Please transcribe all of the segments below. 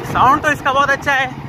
Sound तो इसका बहुत अच्छा है।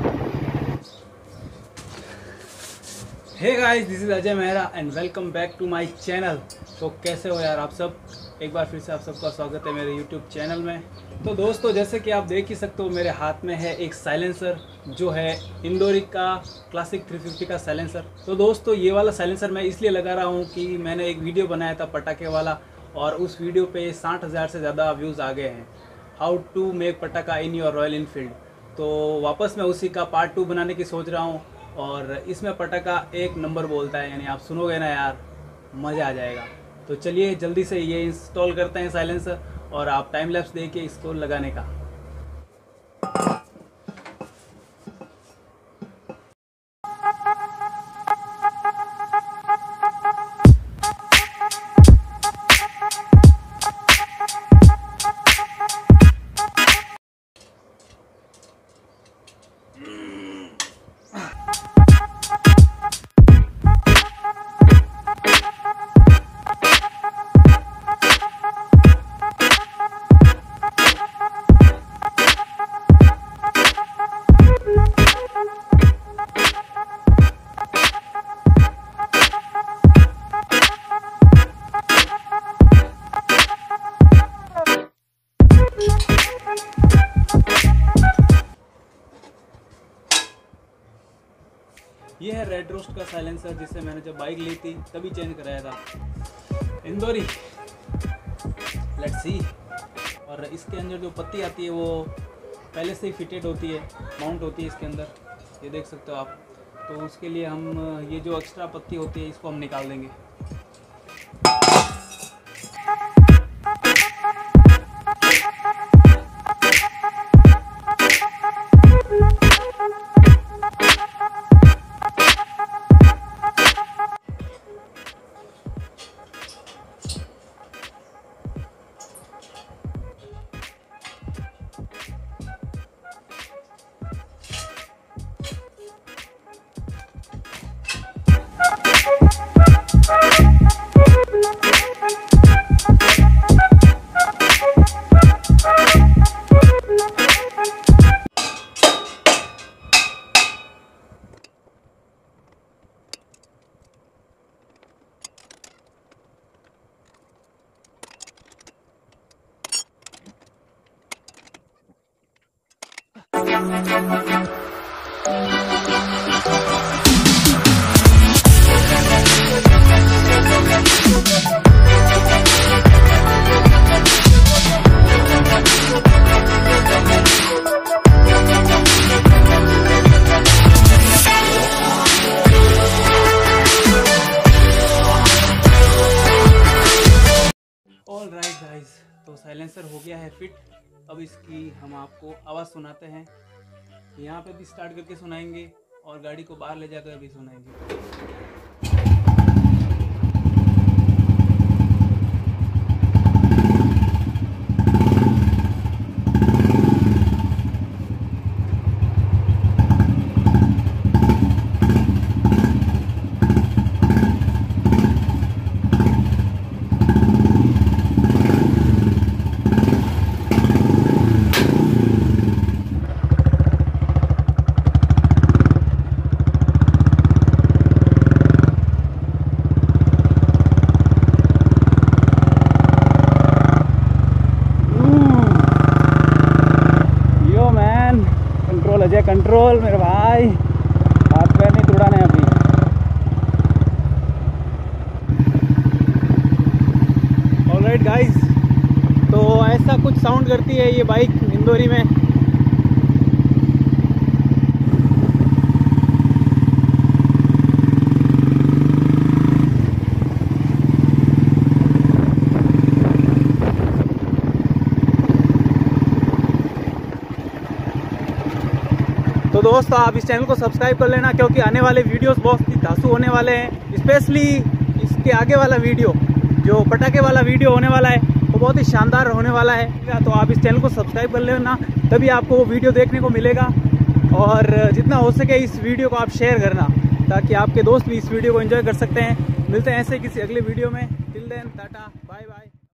Hey guys, this is Ajay Mehra and welcome back to my channel. तो कैसे हो यार आप सब? एक बार फिर से आप सबका स्वागत है मेरे यूट्यूब चैनल में। तो दोस्तों, जैसे कि आप देख ही सकते हो, मेरे हाथ में है एक साइलेंसर जो है इंदौरी का क्लासिक 350 का साइलेंसर। तो दोस्तों, ये वाला साइलेंसर मैं इसलिए लगा रहा हूँ कि मैंने एक वीडियो बनाया था पटाखे वाला, और उस वीडियो पे 60,000 से ज़्यादा व्यूज़ आ गए हैं, हाउ टू मेक पटाखा इन योर रॉयल इनफील्ड। तो वापस मैं उसी का पार्ट 2 बनाने की सोच रहा हूँ, और इसमें पटाखा एक नंबर बोलता है, यानी आप सुनोगे ना यार, मज़ा आ जाएगा। तो चलिए जल्दी से ये इंस्टॉल करते हैं साइलेंसर, और आप टाइम लैप्स देखिए इसको लगाने का। ये है रेड रोस्ट का साइलेंसर, जिसे मैंने जब बाइक ली थी तभी चेंज कराया था इंदौरी। Let's see. और इसके अंदर जो पत्ती आती है वो पहले से ही फिटेड होती है, माउंट होती है इसके अंदर, ये देख सकते हो आप। तो उसके लिए हम ये जो एक्स्ट्रा पत्ती होती है इसको हम निकाल देंगे। ऑल राइट गाइज, तो साइलेंसर हो गया है फिट। अब इसकी हम आपको आवाज़ सुनाते हैं। यहाँ पे भी स्टार्ट करके सुनाएंगे और गाड़ी को बाहर ले जाकर भी सुनाएंगे। कंट्रोल मेरे भाई, हाथ पैर नहीं तुड़ाने अभी। ऑलराइट गाइस, तो ऐसा कुछ साउंड करती है ये बाइक इंदौरी में। तो दोस्तों, आप इस चैनल को सब्सक्राइब कर लेना, क्योंकि आने वाले वीडियोस बहुत ही धांसू होने वाले हैं। स्पेशली इसके आगे वाला वीडियो, जो पटाखे वाला वीडियो होने वाला है, वो बहुत ही शानदार होने वाला है। तो आप इस चैनल को सब्सक्राइब कर लेना, तभी आपको वो वीडियो देखने को मिलेगा। और जितना हो सके इस वीडियो को आप शेयर करना, ताकि आपके दोस्त भी इस वीडियो को एंजॉय कर सकते हैं। मिलते हैं ऐसे किसी अगले वीडियो में। Till then, tata, bye bye.